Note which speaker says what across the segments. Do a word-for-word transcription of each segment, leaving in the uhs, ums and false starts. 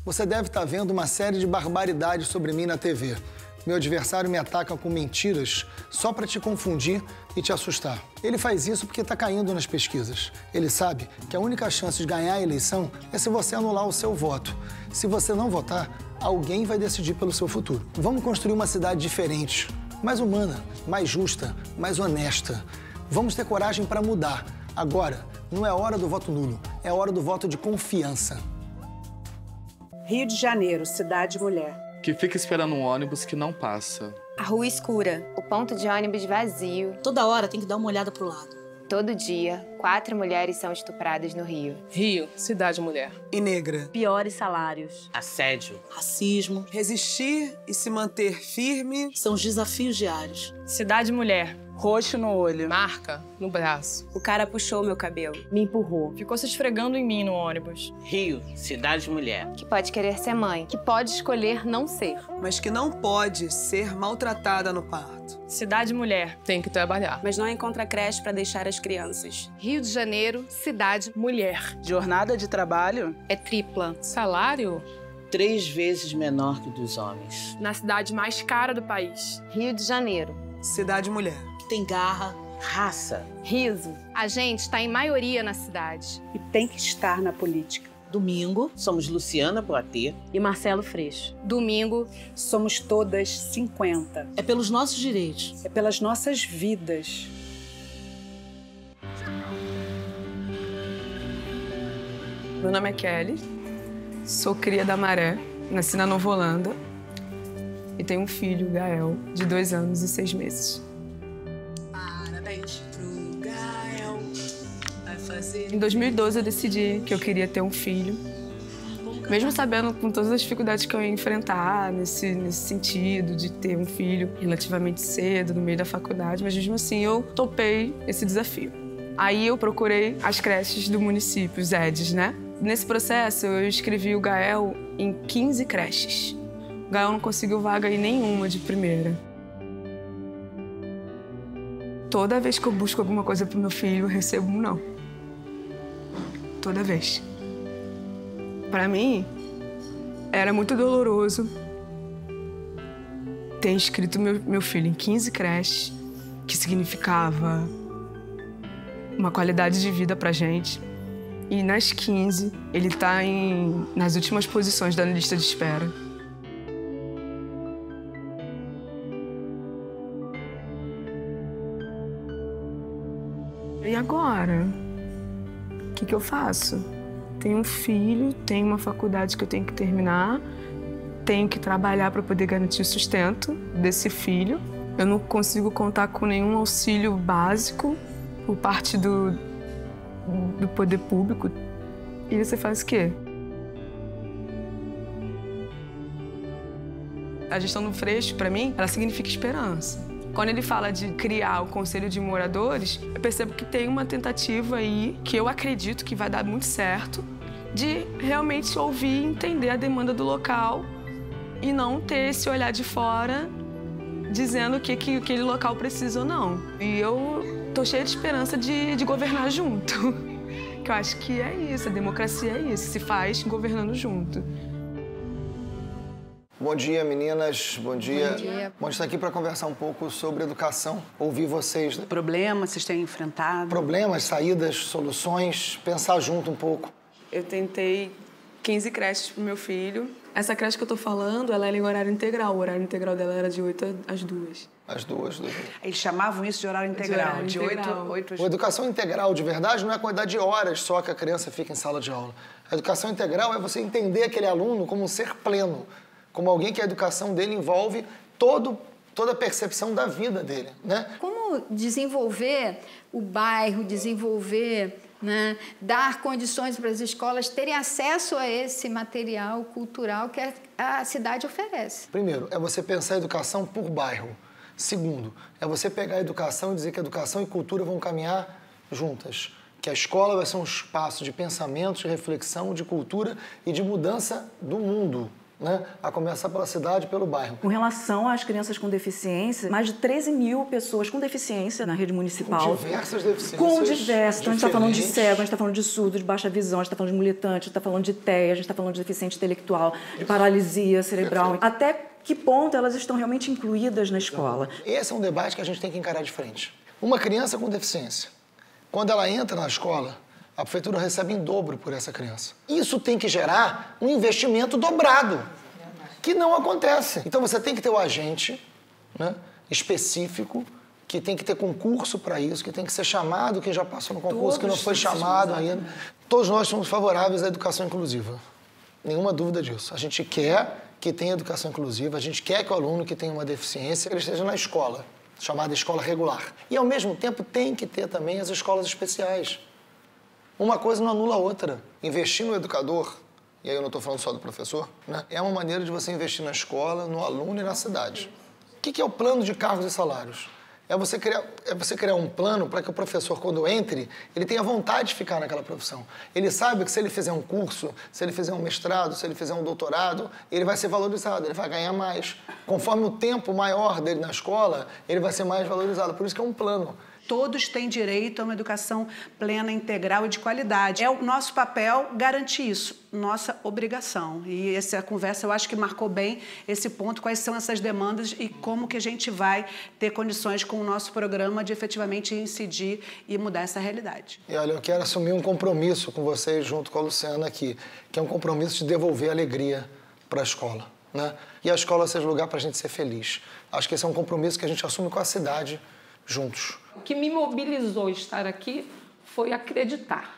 Speaker 1: Você deve estar vendo uma série de barbaridades sobre mim na T V. Meu adversário me ataca com mentiras só para te confundir e te assustar. Ele faz isso porque está caindo nas pesquisas. Ele sabe que a única chance de ganhar a eleição é se você anular o seu voto. Se você não votar, alguém vai decidir pelo seu futuro. Vamos construir uma cidade diferente, mais humana, mais justa, mais honesta. Vamos ter coragem para mudar. Agora, não é hora do voto nulo, é hora do voto de confiança.
Speaker 2: Rio de Janeiro, cidade mulher.
Speaker 3: Que fica esperando um ônibus que não passa.
Speaker 4: A rua escura, o ponto de ônibus vazio.
Speaker 5: Toda hora tem que dar uma olhada pro lado.
Speaker 4: Todo dia, quatro mulheres são estupradas no Rio.
Speaker 6: Rio, cidade mulher.
Speaker 7: E negra.
Speaker 5: Piores salários.
Speaker 8: Assédio.
Speaker 5: Racismo.
Speaker 7: Resistir e se manter firme.
Speaker 5: São os desafios diários.
Speaker 6: Cidade mulher.
Speaker 7: Roxo no olho.
Speaker 6: Marca no braço.
Speaker 9: O cara puxou meu cabelo.
Speaker 5: Me empurrou.
Speaker 6: Ficou se esfregando em mim no ônibus.
Speaker 8: Rio, cidade mulher.
Speaker 4: Que pode querer ser mãe.
Speaker 9: Que pode escolher não ser.
Speaker 7: Mas que não pode ser maltratada no parto.
Speaker 6: Cidade mulher.
Speaker 9: Tem que trabalhar.
Speaker 10: Mas não encontra creche para deixar as crianças.
Speaker 9: Rio de Janeiro, cidade mulher.
Speaker 7: Jornada de trabalho
Speaker 9: é tripla.
Speaker 6: Salário?
Speaker 8: Três vezes menor que o dos homens.
Speaker 9: Na cidade mais cara do país.
Speaker 4: Rio de Janeiro.
Speaker 7: Cidade mulher.
Speaker 5: Tem garra,
Speaker 8: raça,
Speaker 9: riso. A gente está em maioria na cidade.
Speaker 2: E tem que estar na política.
Speaker 5: Domingo,
Speaker 8: somos Luciana Boatê
Speaker 5: e Marcelo Freixo.
Speaker 9: Domingo,
Speaker 2: somos todas cinquenta.
Speaker 5: É pelos nossos direitos.
Speaker 2: É pelas nossas vidas.
Speaker 10: Meu nome é Kelly, sou cria da Maré, nasci na Nova Holanda e tenho um filho, Gael, de dois anos e seis meses. Em dois mil e doze eu decidi que eu queria ter um filho, mesmo sabendo com todas as dificuldades que eu ia enfrentar nesse, nesse sentido de ter um filho relativamente cedo, no meio da faculdade, mas mesmo assim eu topei esse desafio. Aí eu procurei as creches do município, os E Ds, né? Nesse processo eu inscrevi o Gael em quinze creches. O Gael não conseguiu vaga em nenhuma de primeira. Toda vez que eu busco alguma coisa pro meu filho, eu recebo um não. Toda vez. Para mim, era muito doloroso ter inscrito meu, meu filho em quinze creches, que significava uma qualidade de vida pra gente. E nas quinze, ele tá em, nas últimas posições da lista de espera. E agora? O que que eu faço? Tenho um filho, tenho uma faculdade que eu tenho que terminar, tenho que trabalhar para poder garantir o sustento desse filho. Eu não consigo contar com nenhum auxílio básico por parte do, do poder público. E você faz o quê? A gestão do Freixo, para mim, ela significa esperança. Quando ele fala de criar o Conselho de Moradores, eu percebo que tem uma tentativa aí, que eu acredito que vai dar muito certo, de realmente ouvir e entender a demanda do local e não ter esse olhar de fora dizendo o que, que aquele local precisa ou não. E eu tô cheia de esperança de, de governar junto. Que eu acho que é isso, a democracia é isso, se faz governando junto.
Speaker 1: Bom dia, meninas. Bom dia.
Speaker 9: Bom dia.
Speaker 1: Bom estar aqui para conversar um pouco sobre educação. Ouvir vocês. Né?
Speaker 2: Problemas vocês têm enfrentado?
Speaker 1: Problemas, saídas, soluções. Pensar junto um pouco.
Speaker 10: Eu tentei quinze creches pro meu filho. Essa creche que eu tô falando, ela era em horário integral. O horário integral dela era de oito às duas.
Speaker 1: Às duas, duas.
Speaker 2: Eles chamavam isso de horário integral.
Speaker 10: De, horário integral.
Speaker 2: oito, oito às
Speaker 1: A educação integral, de verdade, não é a quantidade de horas só que a criança fica em sala de aula. A educação integral é você entender aquele aluno como um ser pleno. Como alguém que a educação dele envolve todo, toda a percepção da vida dele, né?
Speaker 11: Como desenvolver o bairro, desenvolver, né, dar condições para as escolas terem acesso a esse material cultural que a cidade oferece.
Speaker 1: Primeiro, é você pensar a educação por bairro. Segundo, é você pegar a educação e dizer que a educação e cultura vão caminhar juntas. Que a escola vai ser um espaço de pensamento, de reflexão, de cultura e de mudança do mundo. né? A começar pela cidade e pelo bairro.
Speaker 12: Com relação às crianças com deficiência, mais de treze mil pessoas com deficiência na rede municipal.
Speaker 1: Com diversas deficiências.
Speaker 12: Com diversas. Então, a gente está falando de
Speaker 1: diferentes.
Speaker 12: cego, a gente está falando de surdo, de baixa visão, a gente está falando de militante, a gente está falando de T E A, a gente está falando de deficiente intelectual, de paralisia cerebral. Perfeito. Até que ponto elas estão realmente incluídas na escola?
Speaker 1: Esse é um debate que a gente tem que encarar de frente. Uma criança com deficiência, quando ela entra na escola, a prefeitura recebe em dobro por essa criança. Isso tem que gerar um investimento dobrado, que não acontece. Então você tem que ter o agente, né, específico, que tem que ter concurso para isso, que tem que ser chamado, quem já passou no concurso, que não foi chamado ainda. Todos nós somos favoráveis à educação inclusiva. Nenhuma dúvida disso. A gente quer que tenha educação inclusiva, a gente quer que o aluno que tenha uma deficiência ele esteja na escola, chamada escola regular. E, ao mesmo tempo, tem que ter também as escolas especiais. Uma coisa não anula a outra. Investir no educador, e aí eu não estou falando só do professor, né? É uma maneira de você investir na escola, no aluno e na cidade. O que é o plano de cargos e salários? É você criar, é você criar um plano para que o professor, quando entre, ele tenha vontade de ficar naquela profissão. Ele sabe que se ele fizer um curso, se ele fizer um mestrado, se ele fizer um doutorado, ele vai ser valorizado, ele vai ganhar mais. Conforme o tempo maior dele na escola, ele vai ser mais valorizado. Por isso que é um plano.
Speaker 2: Todos têm direito a uma educação plena, integral e de qualidade. É o nosso papel garantir isso, nossa obrigação. E essa conversa eu acho que marcou bem esse ponto, quais são essas demandas e como que a gente vai ter condições com o nosso programa de efetivamente incidir e mudar essa realidade.
Speaker 1: E olha, eu quero assumir um compromisso com vocês, junto com a Luciana aqui, que é um compromisso de devolver alegria para a escola, né? E a escola seja lugar para a gente ser feliz. Acho que esse é um compromisso que a gente assume com a cidade juntos.
Speaker 13: O que me mobilizou estar aqui foi acreditar.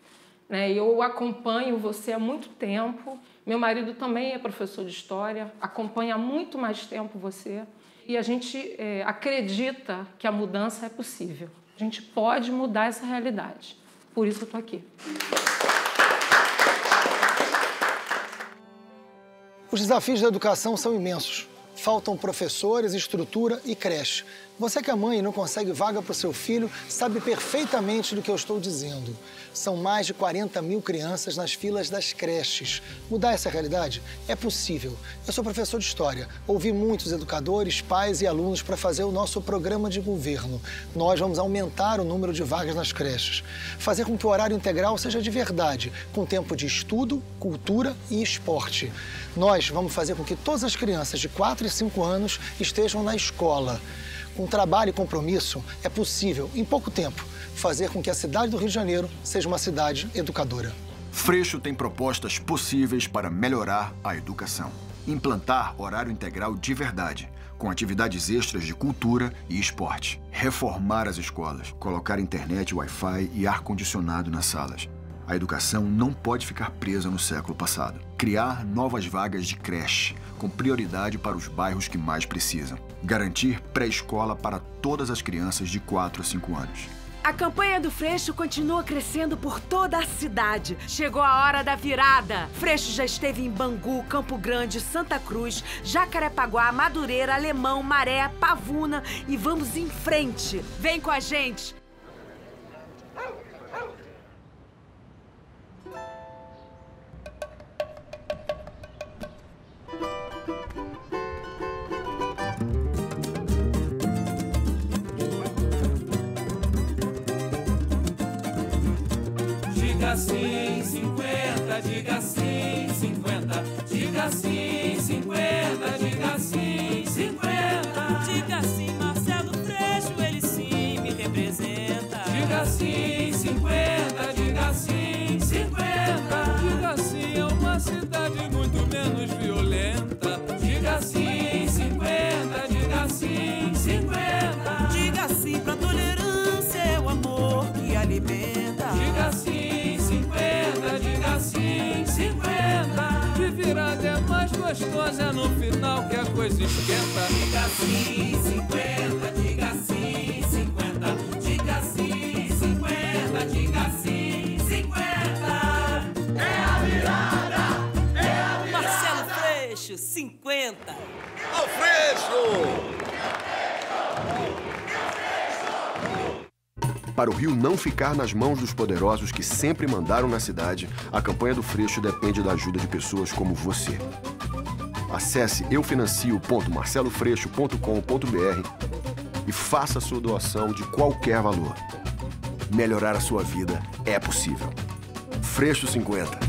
Speaker 13: Né? Eu acompanho você há muito tempo. Meu marido também é professor de história, acompanha há muito mais tempo você. E a gente é, acredita que a mudança é possível. A gente pode mudar essa realidade. Por isso eu estou aqui.
Speaker 1: Os desafios da educação são imensos. Faltam professores, estrutura e creche. Você que é mãe e não consegue vaga para o seu filho, sabe perfeitamente do que eu estou dizendo. São mais de quarenta mil crianças nas filas das creches. Mudar essa realidade é possível. Eu sou professor de história. Ouvi muitos educadores, pais e alunos para fazer o nosso programa de governo. Nós vamos aumentar o número de vagas nas creches. Fazer com que o horário integral seja de verdade, com tempo de estudo, cultura e esporte. Nós vamos fazer com que todas as crianças de quatro e cinco anos estejam na escola. Com trabalho e compromisso, é possível, em pouco tempo, fazer com que a cidade do Rio de Janeiro seja uma cidade educadora.
Speaker 14: Freixo tem propostas possíveis para melhorar a educação. Implantar horário integral de verdade, com atividades extras de cultura e esporte. Reformar as escolas, colocar internet, Wi-Fi e ar-condicionado nas salas. A educação não pode ficar presa no século passado. Criar novas vagas de creche, com prioridade para os bairros que mais precisam. Garantir pré-escola para todas as crianças de quatro a cinco anos.
Speaker 15: A campanha do Freixo continua crescendo por toda a cidade. Chegou a hora da virada. Freixo já esteve em Bangu, Campo Grande, Santa Cruz, Jacarepaguá, Madureira, Alemão, Maré, Pavuna e vamos em frente. Vem com a gente!
Speaker 16: Diga sim, cinquenta, diga sim, cinquenta, diga sim, cinquenta, diga sim, cinquenta.
Speaker 17: Diga sim, Marcelo Freixo, ele sim me representa.
Speaker 16: Diga sim, cinquenta, diga sim, cinquenta.
Speaker 17: Diga sim, é uma cidade muito menos violenta.
Speaker 16: Diga sim, cinquenta, diga sim, cinquenta.
Speaker 17: Diga sim pra tolerância, é o amor que alimenta.
Speaker 16: Diga sim, cinquenta, diga sim, cinquenta.
Speaker 17: De virada é mais gostosa, é no final que a coisa esquenta.
Speaker 16: Diga sim, cinquenta, diga sim, cinquenta. Diga sim, cinquenta, diga sim, cinquenta. É a virada, é a virada.
Speaker 17: Marcelo Freixo, cinquenta.
Speaker 16: Ô Freixo!
Speaker 18: Para o Rio não ficar nas mãos dos poderosos que sempre mandaram na cidade, a campanha do Freixo depende da ajuda de pessoas como você. Acesse eufinancio ponto marcelo freixo ponto com ponto br e faça sua doação de qualquer valor. Melhorar a sua vida é possível. Freixo cinquenta.